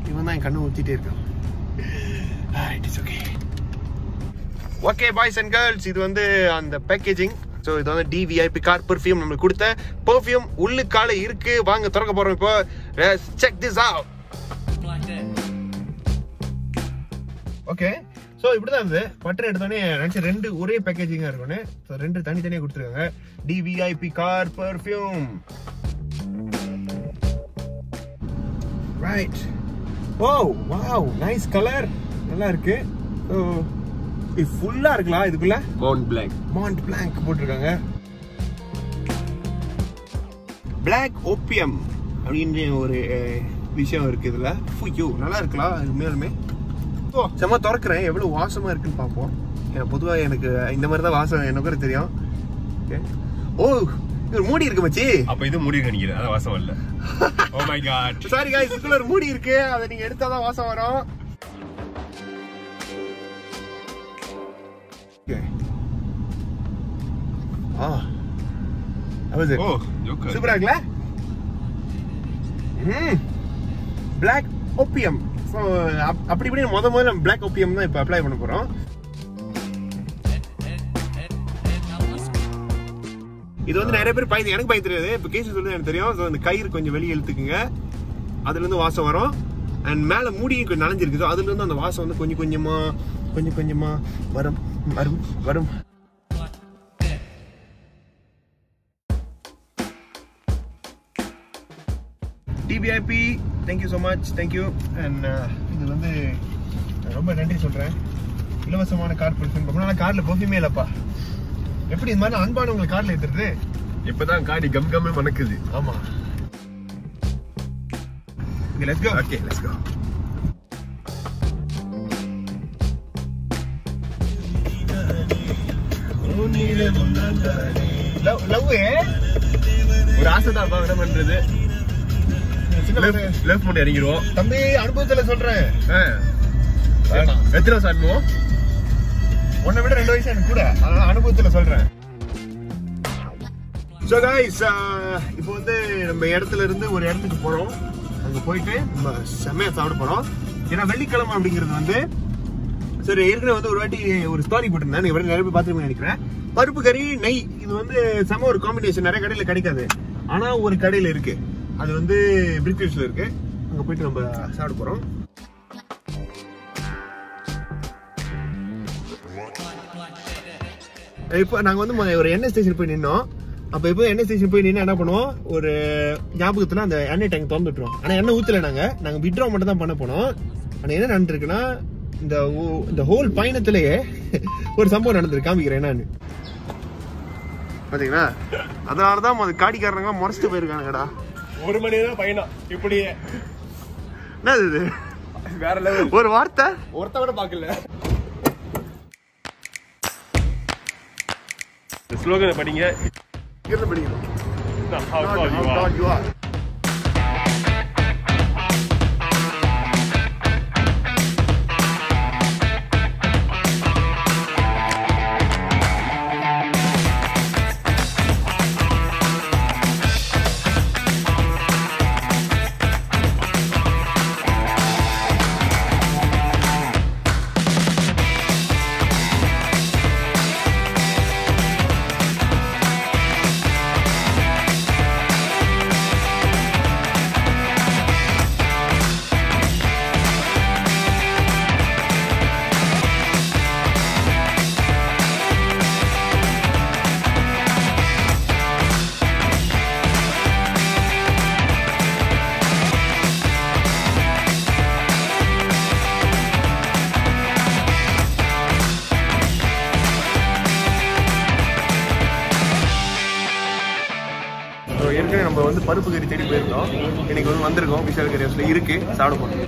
இவன் தான் என் கண்ணு ஊத்திட்டே இருக்கான். It is okay. Okay boys and girls, இது வந்து அந்த பேக்கேஜிங். ஸோ இது வந்து DVIP கார் பெர்ஃப்யூம் நம்மளுக்கு கொடுத்த பெர்ஃப்யூம் உள்ளுக்கால இருக்கு. வாங்க திறக்க போறோம் இப்போ. Check this out. Okay, so இப்படிதான் இருந்தது. பட்டன் எடுத்தோடனே நினைச்சு ரெண்டு ஒரே பேக்கேஜிங்கா இருக்கும்னு. ஸோ ரெண்டு தனித்தனியா கொடுத்துருக்காங்க. DVIP car perfume. Right. Oh wow, nice colour, நல்லா இருக்கு. ஸோ இது ஃபுல்லா இருக்கலாம். இதுக்குள்ள மாண்ட் பிளாங்க் போட்டிருக்காங்க. பிளாக் ஓபியம் அப்படின்னு ஒரு விஷயம் இருக்கு இதுல. ஐயோ நல்லா இருக்கலாம். இது மேலுமே செம்ம திறக்கிறேன், எவ்வளவு வாசமா இருக்குன்னு பார்ப்போம். பொதுவா எனக்கு இந்த மாதிரி தான் வாசம் எனக்கு தெரியும். ஓ இது மூடி இருக்கு மச்சி. அப்ப இது மூடி நினைக்கிறேன், அதான் வாசம் வரல. Oh my God, sorry guys, இதுக்குள்ள ஒரு மூடி இருக்கு. அதை நீங்க எடுத்தாதான் வாசம் வரும். சூப்பரா இருக்குல்ல? Black Opium. அப்படி இப்படி முதல்ல பிளாக் ஓபியம் தான் இப்ப அப்ளை பண்ண போறோம். இது வந்து நிறைய பேர் பயந்து, எனக்கு பயந்து தெரியாது. இப்ப கேஸ் சொல்லி எனக்கு தெரியும். அந்த கயிறு கொஞ்சம் வெளியே இழுத்துக்குங்க, அதுல இருந்து வாசம் வரும். அண்ட் மேல மூடி கொஞ்சம் நனைஞ்சிருக்கு. ஸோ அதுல இருந்து அந்த வாசம் வந்து கொஞ்சம் கொஞ்சமா வரும் வரும் வரும். DVIP, thank you so much, thank you. And இது வந்து ரொம்ப நன்றி சொல்றேன். இலவசமான கார் பெர்ஃப்யூம். ரொம்ப நாள் கார்ல பெர்ஃப்யூமே இல்லப்பா. எப்படி இந்த மாதிரி அன்பான உங்களுக்கு கார்ல ஏத்துறது? இப்பதான் காடி கம் கம் மணக்குது. ஆமா. Okay, let's go. Okay, let's go. Love ஒரு ஆசை தான் என்ன பண்றது. லெஃப்ட் மட்டும் இறங்கிடுவோம். தம்பி அனுபவத்துல சொல்றேன். எத்தனை வருஷம் அனுபவம்? உன்னை விட 2 வயசு எனக்கு கூட. அதனால அனுபவத்துல சொல்றேன். So guys, இப்போ வந்து நம்ம இடத்துல இருந்து ஒரு இடத்துக்கு போறோம். அங்க போயிட்டு நம்ம செம்மையா சாப்பிட போறோம். ஏன்னா வெள்ளிக்கிழமை அப்படிங்கிறது வந்து சரி, ஏற்கனவே வந்து ஒரு வாட்டி ஒரு ஸ்டோரி போட்டிருந்தேன். நீங்க நிறைய பேர் பார்த்துருப்பீங்கன்னு நினைக்கிறேன். பருப்பு கறி நெய், இது வந்து செம ஒரு காம்பினேஷன். நிறைய கடையில கிடைக்காது, ஆனா ஒரு கடையில இருக்கு. அது வந்து பிரிட்டிஷ்ல இருக்கு. அங்க போயிட்டு நம்ம சாப்பிட போறோம். இப்போ நாங்க வந்து ஒரு எண்ணெய் ஸ்டேஷன் போய் நின்னோம். அப்ப இப்போ எண்ணெய் ஸ்டேஷன் போய் நின்று என்ன பண்ணுவோம், ஒரு ஞாபகத்துல அந்த எண்ணெய் டேங்க் திறந்து விட்டுருவோம். ஆனா எண்ணெய் ஊத்துல நாங்க விட்ரா மட்டும் தான் பண்ண போனோம். ஆனா என்ன நடந்திருக்குன்னா, இந்த ஹோல் பயணத்திலேயே ஒரு சம்பவம் நடந்திருக்கு. காமிக்கிறேன் என்னன்னு. பாத்தீங்கன்னா அதனாலதான் அது காடிக்காரங்க முறைச்சிட்டு போயிருக்காங்கடா. 1 மணி நேரம் பயணம் இப்படியே. என்னது இது? வேற லெவல். ஒரு வார்த்தை ஒருத்த கூட பாக்கல. ஸ்லோகனை படிங்க. இருந்து படிக்கணும். How tall you are. ஏற்கனவே நம்ம வந்து பருப்பு கறி தேடி போயிருந்தோம். இன்னைக்கு வந்து வந்திருக்கோம். விஷால் கறி ஹவுஸ்ல இருக்கு, சாப்பிட போறோம்.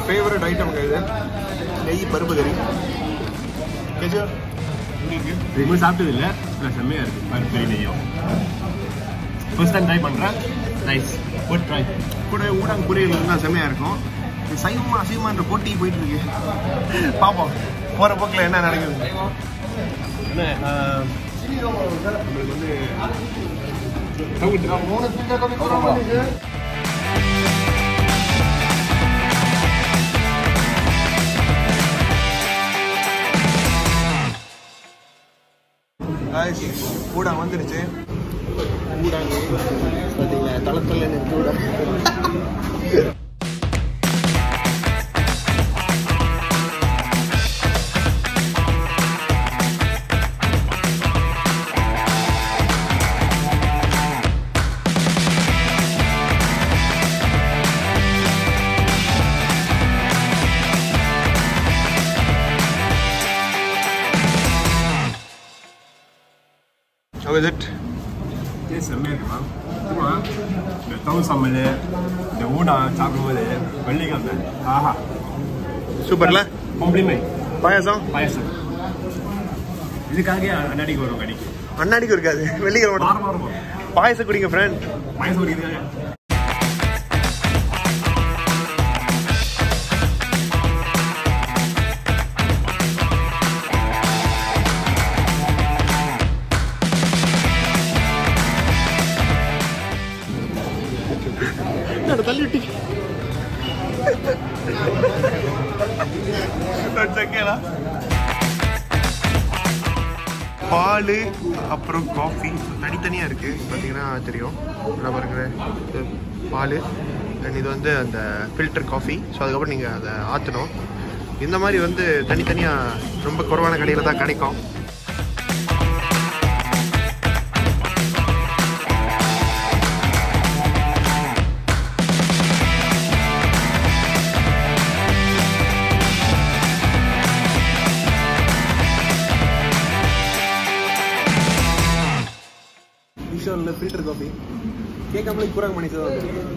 ஃபேவரட் ஐட்டம் இது நெய் பருப்பு கறி. கேஜர் இதுமாதிரி சாப்பிட்டது இல்லை, ஆனால் செம்மையாக இருக்குது பருப்பு கறி நெய்யும். ஃபர்ஸ்ட் டைம் ட்ரை பண்ணுறேன். Nice, good try. கூட ஊடாங்க பொரியல் இருந்தால் செம்மையாக இருக்கும். சைவமா அசைவமான்ற போட்டி போயிட்டு இருக்கு. பார்ப்போம் போகிற போக்கில் என்ன நடக்குது. என்ன உங்களுக்கு வந்து ஊடாங்க வந்துருச்சு. ஊடாங்க பார்த்தீங்களா, தளத்தில் நிறுத்தி ஊடாங்க. How is it? செம்மையாக இருக்குமா? இந்த தவு சம்பல், இந்த ஊடா சாப்பிடும்போது வெள்ளிக்கிழமை ஆஹா சூப்பர்ல. காம்ப்ளிமெண்ட். பாயாசம் இதுக்காக அண்ணாடிக்கு வரும் கடைக்கு. அண்ணாடிக்கு இருக்காது, வெள்ளிக்கிழமை பாயசம் குடிங்க ஃப்ரெண்ட். பாயசம் குடிக்கிறதுக்காக. தள்ளி விட்டு பால் அப்புறம் காஃபி தனித்தனியாக இருக்குது. பார்த்தீங்கன்னா தெரியும் பாருங்க, பால் அண்ட் இது வந்து அந்த ஃபில்டர் காஃபி. ஸோ அதுக்கப்புறம் நீங்கள் அதை ஆற்றணும். இந்த மாதிரி வந்து தனித்தனியாக ரொம்ப குறைவான கடையில் தான் கிடைக்கும். ஃபில்டர் காஃபி கேட்காமலே கூறாங்க மணி தான்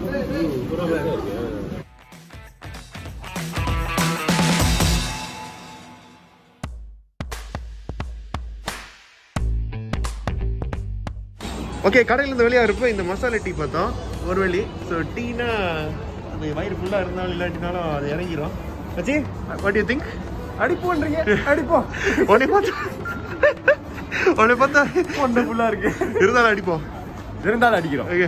ஓகே. கடையிலேருந்து வெளியாக இருப்போம். இந்த மசாலா டீ பார்த்தோம் ஒரு வழி. ஸோ டீனா அது வயிறு ஃபுல்லாக இருந்தாலும் இல்லாட்டினாலும் அது இறங்கிடும். ஆச்சு, வாட் யூ திங்க்? அடிப்போன்றீங்க? அடிப்போம். உடனே பார்த்தா ஒன்று ஃபுல்லாக இருக்கு. இருந்தாலும் அடிப்போம், இருந்தாலும் அடிக்கிறோம். ஓகே.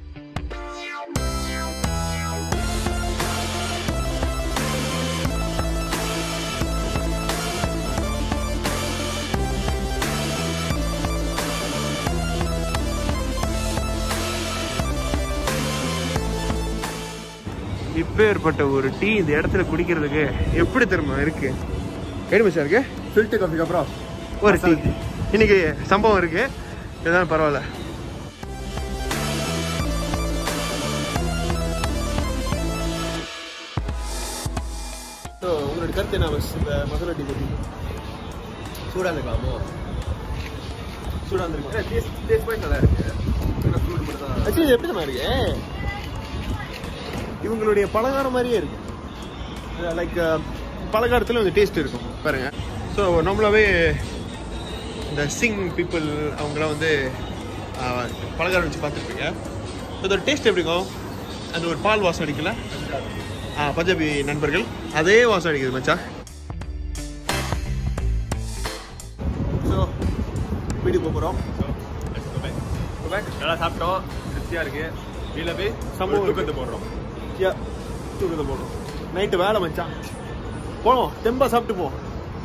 இப்பேற்பட்ட ஒரு டீ இந்த இடத்துல குடிக்கிறதுக்கு எப்படி தெரியுமா இருக்கு? கேடுமச்சா இருக்கு. ஃபில்டர் காஃபிக்கு அப்புறம் ஒரு டீ இன்னைக்கு சம்பவம் இருக்கு. இதுதான் பரவாயில்ல. உங்களோட கருத்து என்ன? இந்த மசாலா டீ பற்றி சூடாக இருக்கலாமோ? சூடாக இருந்திருக்கு. நல்லா இருக்கு. ஆக்சுவலி எப்படி தான் இருக்கு, இவங்களுடைய பலகாரம் மாதிரியே இருக்கும். லைக் பலகாரத்தில் வந்து டேஸ்ட் இருக்கும் பாருங்க. ஸோ நம்மளாவே இந்த சிங் பீப்புள் அவங்களாம் வந்து பலகாரம் வச்சு பார்த்துருப்பீங்க. அதோட டேஸ்ட் எப்படி இருக்கும்? அந்த ஒரு பால் வாசம் அடிக்கல, பஞ்சாபி நண்பர்கள் அதே வாசம் அடிக்குது மச்சா. ஸோ வீட்டுக்கு போகிறோம். நல்லா சாப்பிட்டோம், திருப்தியாக இருக்குது. வீட்டில் போய் சம்பவம் தூக்கத்தை போடுறோம். தூக்கத்தை போடுறோம். நைட்டு வேலை மச்சான், போனோம் தெம்பா சாப்பிட்டு போ.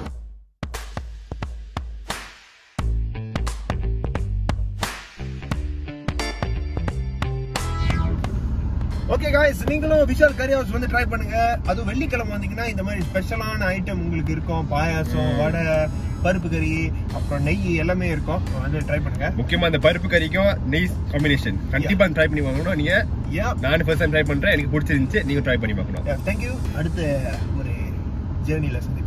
ஓகே காய்ஸ், நீங்களும் விஷால் கறி ஹவுஸ் வந்து ட்ரை பண்ணுங்க. அதுவும் வெள்ளிக்கிழமை வந்தீங்கன்னா இந்த மாதிரி ஸ்பெஷலான ஐட்டம் உங்களுக்கு இருக்கும். பாயாசம், வடை, பருப்பு கறி, அப்புறம் நெய் எல்லாமே இருக்கும். வந்து ட்ரை பண்ணுங்க. முக்கியமா இந்த பருப்பு கறிக்கும் நெய் காம்பினேஷன் கண்டிப்பா ட்ரை பண்ணி பார்க்கணும். நீங்க நான் ஃபர்ஸ்ட் டைம் ட்ரை பண்றேன், எனக்கு பிடிச்சிருந்துச்சு, நீங்க ட்ரை பண்ணி பார்க்கணும். தேங்க்யூ. அடுத்த ஒரு ஜேர்னில